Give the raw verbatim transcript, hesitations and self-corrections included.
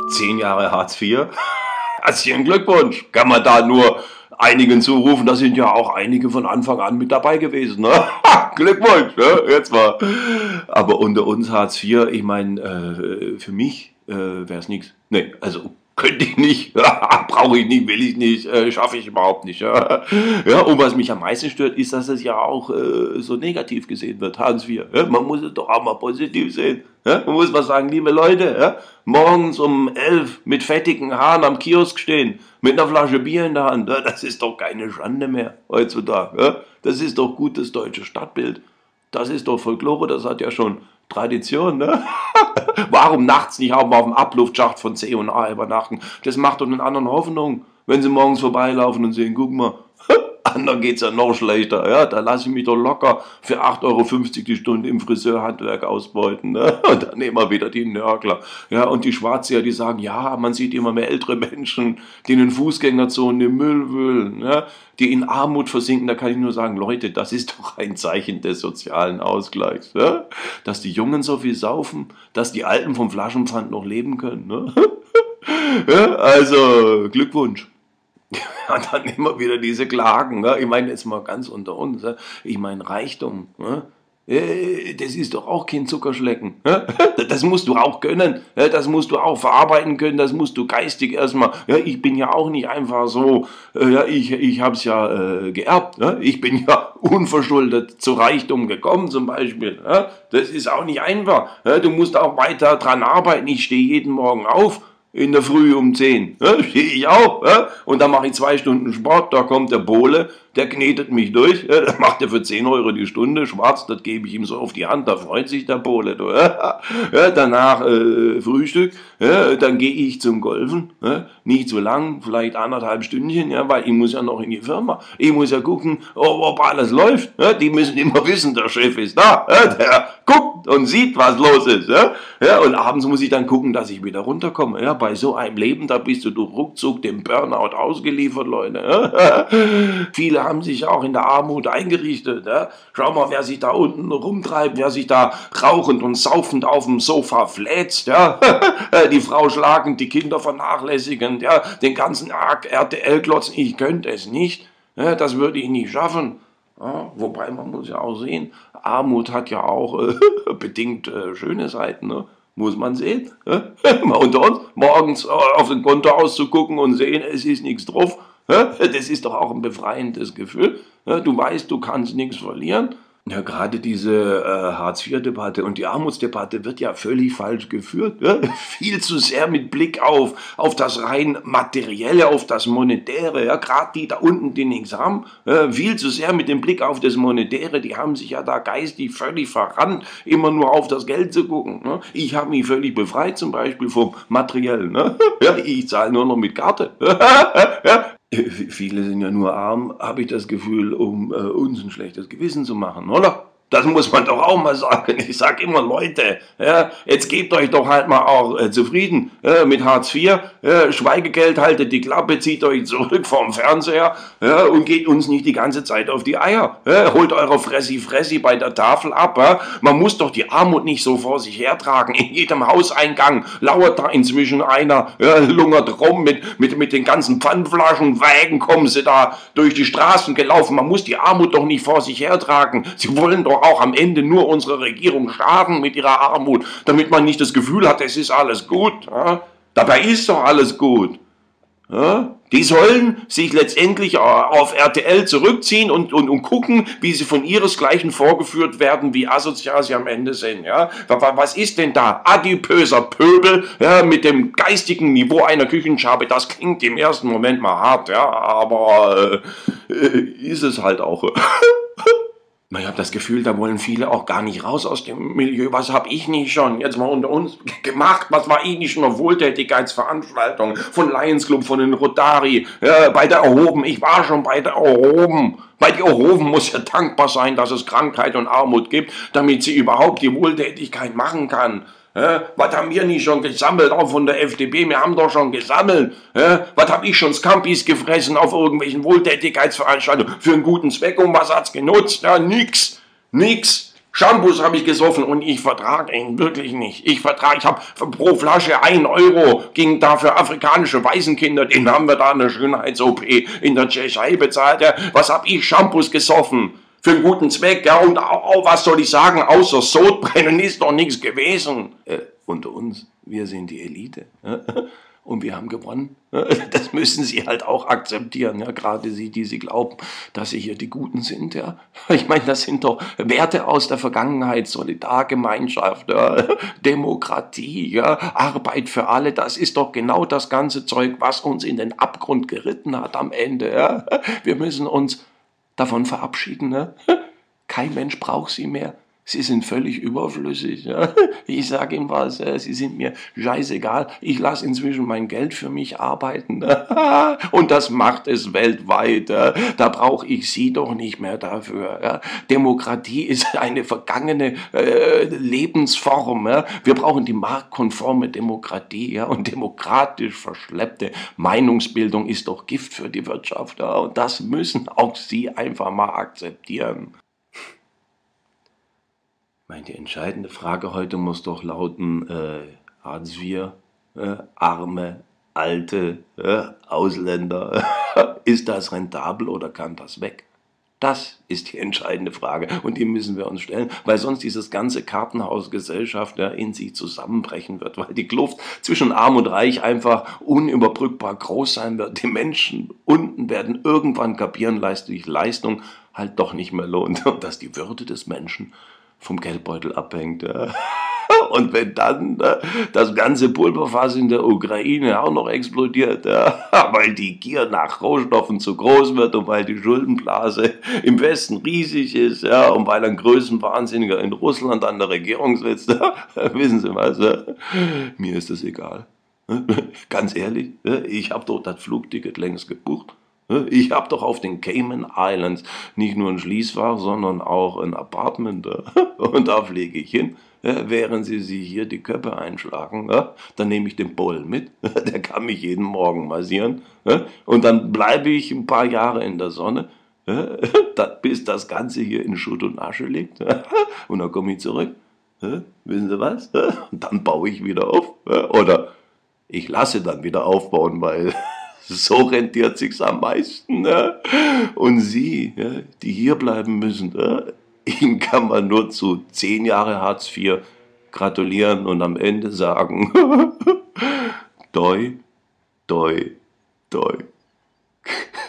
Zehn Jahre Hartz vier. Herzlichen Glückwunsch. Kann man da nur einigen zurufen, da sind ja auch einige von Anfang an mit dabei gewesen. Ne? Glückwunsch, ne? Jetzt mal. Aber unter uns Hartz vier, ich meine, äh, für mich äh, wäre es nichts. Nee, also könnte ich nicht, brauche ich nicht, will ich nicht, äh, schaffe ich überhaupt nicht. Ja. Ja, und was mich am meisten stört, ist, dass es ja auch äh, so negativ gesehen wird, Hartz vier. Ja. Man muss es doch auch mal positiv sehen. Ja. Man muss mal sagen, liebe Leute, ja, morgens um elf mit fettigen Haaren am Kiosk stehen, mit einer Flasche Bier in der Hand, ja, das ist doch keine Schande mehr heutzutage. Ja. Das ist doch gutes deutsches Stadtbild. Das ist doch Folklore, das hat ja schon Tradition, ne? Warum nachts nicht auch mal auf dem Abluftschacht von C und A übernachten? Das macht doch den anderen Hoffnung, wenn sie morgens vorbeilaufen und sehen, guck mal, anderen geht's ja noch schlechter, ja, da lasse ich mich doch locker für acht Euro fünfzig die Stunde im Friseurhandwerk ausbeuten, ne? Und dann nehmen wir wieder die Nörgler, ja, und die Schwarzseher, die sagen, ja, man sieht immer mehr ältere Menschen, die in den Fußgängerzonen den Müll wühlen, ja, die in Armut versinken. Da kann ich nur sagen, Leute, das ist doch ein Zeichen des sozialen Ausgleichs, ja? Dass die Jungen so viel saufen, dass die Alten vom Flaschenpfand noch leben können, ne? Ja, also Glückwunsch. Ja, dann immer wieder diese Klagen. Ne? Ich meine, jetzt mal ganz unter uns. Ne? Ich meine, Reichtum. Ne? Das ist doch auch kein Zuckerschlecken. Ne? Das musst du auch können. Das musst du auch verarbeiten können. Das musst du geistig erstmal. Ja, ich bin ja auch nicht einfach so. Ja, ich ich habe es ja äh, geerbt. Ne? Ich bin ja unverschuldet zu Reichtum gekommen zum Beispiel. Ne? Das ist auch nicht einfach. Ne? Du musst auch weiter dran arbeiten. Ich stehe jeden Morgen auf. In der Früh um zehn. Ja, stehe ich auch. Ja? Und dann mache ich zwei Stunden Sport. Da kommt der Pole, der knetet mich durch. Ja? Da macht er für zehn Euro die Stunde. Schwarz, das gebe ich ihm so auf die Hand. Da freut sich der Pole. Ja? Ja, danach äh, Frühstück. Ja? Dann gehe ich zum Golfen. Ja? Nicht zu lang, vielleicht anderthalb Stündchen. Ja? Weil ich muss ja noch in die Firma. Ich muss ja gucken, ob, ob alles läuft. Ja? Die müssen immer wissen, der Chef ist da. Ja? Der guckt und sieht, was los ist. Ja? Ja? Und abends muss ich dann gucken, dass ich wieder runterkomme. Ja? Bei so einem Leben, da bist du durch ruckzuck dem Burnout ausgeliefert, Leute. Viele haben sich auch in der Armut eingerichtet. Ja? Schau mal, wer sich da unten rumtreibt, wer sich da rauchend und saufend auf dem Sofa fläzt. Ja? Die Frau schlagend, die Kinder vernachlässigend, ja? Den ganzen R T L klotzen. Ich könnte es nicht. Ja? Das würde ich nicht schaffen. Ja? Wobei, man muss ja auch sehen, Armut hat ja auch äh, bedingt äh, schöne Seiten, ne? Muss man sehen. Mal unter uns, morgens auf den Konto auszugucken und sehen, es ist nichts drauf. Das ist doch auch ein befreiendes Gefühl. Du weißt, du kannst nichts verlieren. Ja, gerade diese äh, Hartz vier Debatte und die Armutsdebatte wird ja völlig falsch geführt. Ja? Viel zu sehr mit Blick auf, auf das rein Materielle, auf das Monetäre. Ja? Gerade die da unten, die nichts haben, ja? Viel zu sehr mit dem Blick auf das Monetäre. Die haben sich ja da geistig völlig verrannt, immer nur auf das Geld zu gucken. Ne? Ich habe mich völlig befreit, zum Beispiel vom Materiellen. Ne? Ja, ich zahle nur noch mit Karte. Ja? Viele sind ja nur arm, habe ich das Gefühl, um äh, uns ein schlechtes Gewissen zu machen, oder? Das muss man doch auch mal sagen. Ich sag immer, Leute, ja, jetzt gebt euch doch halt mal auch äh, zufrieden ja, mit Hartz vier. Ja, Schweigegeld, haltet die Klappe, zieht euch zurück vom Fernseher ja, und geht uns nicht die ganze Zeit auf die Eier. Ja, holt eure Fressi-Fressi bei der Tafel ab. Ja. Man muss doch die Armut nicht so vor sich hertragen. In jedem Hauseingang lauert da inzwischen einer, ja, lungert rum mit, mit, mit den ganzen Pfandflaschen, Wägen kommen sie da durch die Straßen gelaufen. Man muss die Armut doch nicht vor sich hertragen. Sie wollen doch auch am Ende nur unsere Regierung schaden mit ihrer Armut, damit man nicht das Gefühl hat, es ist alles gut. Ja? Dabei ist doch alles gut. Ja? Die sollen sich letztendlich auf R T L zurückziehen und, und, und gucken, wie sie von ihresgleichen vorgeführt werden, wie asozial sie am Ende sind. Ja? Was ist denn da? Adipöser Pöbel ja, mit dem geistigen Niveau einer Küchenschabe, das klingt im ersten Moment mal hart, ja, aber äh, ist es halt auch. Ich habe das Gefühl, da wollen viele auch gar nicht raus aus dem Milieu. Was habe ich nicht schon, jetzt mal unter uns, gemacht? Was war ich nicht schon auf Wohltätigkeitsveranstaltungen von Lions Club, von den Rotari, ja, bei der Erhoben. Ich war schon bei der Erhoben. Bei der Erhoben muss ja dankbar sein, dass es Krankheit und Armut gibt, damit sie überhaupt die Wohltätigkeit machen kann. Ja, was haben wir nicht schon gesammelt, auch von der F D P, wir haben doch schon gesammelt. Ja, was habe ich schon Scampis gefressen auf irgendwelchen Wohltätigkeitsveranstaltungen für einen guten Zweck und was hat's genutzt? Ja, nix, nix. Shampoos habe ich gesoffen und ich vertrage ihn wirklich nicht. Ich vertrage, ich habe pro Flasche ein Euro ging da für afrikanische Waisenkinder, den haben wir da eine Schönheits-O P in der Tschechei bezahlt. Ja. Was habe ich Shampoos gesoffen? Für einen guten Zweck, ja, und auch, auch, was soll ich sagen, außer Sodbrennen ist doch nichts gewesen. Äh, unter uns, wir sind die Elite. Ja? Und wir haben gewonnen. Das müssen Sie halt auch akzeptieren, ja, gerade Sie, die Sie glauben, dass Sie hier die Guten sind, ja. Ich meine, das sind doch Werte aus der Vergangenheit, Solidargemeinschaft, ja, Demokratie, ja, Arbeit für alle, das ist doch genau das ganze Zeug, was uns in den Abgrund geritten hat am Ende, ja. Wir müssen uns davon verabschieden, ne? Kein Mensch braucht sie mehr. Sie sind völlig überflüssig. Ja. Ich sage Ihnen was, Sie sind mir scheißegal. Ich lasse inzwischen mein Geld für mich arbeiten. Und das macht es weltweit. Da brauche ich Sie doch nicht mehr dafür. Demokratie ist eine vergangene äh, Lebensform. Ja. Wir brauchen die marktkonforme Demokratie. Ja. Und demokratisch verschleppte Meinungsbildung ist doch Gift für die Wirtschaft. Ja. Und das müssen auch Sie einfach mal akzeptieren. Die entscheidende Frage heute muss doch lauten, äh, Hartz vier, äh, arme, alte, äh, Ausländer, ist das rentabel oder kann das weg? Das ist die entscheidende Frage und die müssen wir uns stellen, weil sonst dieses ganze Kartenhaus Gesellschaft ja, in sich zusammenbrechen wird, weil die Kluft zwischen Arm und Reich einfach unüberbrückbar groß sein wird. Die Menschen unten werden irgendwann kapieren, dass die Leistung halt doch nicht mehr lohnt und dass die Würde des Menschen vom Geldbeutel abhängt. Ja. Und wenn dann äh, das ganze Pulverfass in der Ukraine auch noch explodiert, ja, weil die Gier nach Rohstoffen zu groß wird und weil die Schuldenblase im Westen riesig ist, ja, und weil ein Größenwahnsinniger in Russland an der Regierung sitzt, ja, wissen Sie was, ja, mir ist das egal. Ganz ehrlich, ich habe doch das Flugticket längst gebucht. Ich habe doch auf den Cayman Islands nicht nur ein Schließfach, sondern auch ein Apartment. Und da fliege ich hin, während Sie sich hier die Köpfe einschlagen. Dann nehme ich den Bullen mit, der kann mich jeden Morgen massieren. Und dann bleibe ich ein paar Jahre in der Sonne, bis das Ganze hier in Schutt und Asche liegt. Und dann komme ich zurück. Wissen Sie was? Und dann baue ich wieder auf. Oder ich lasse dann wieder aufbauen, weil so rentiert sich's am meisten. Ne? Und Sie, ja, die hier bleiben müssen, ne? Ihnen kann man nur zu zehn Jahre Hartz vier gratulieren und am Ende sagen, doi, doi, doi.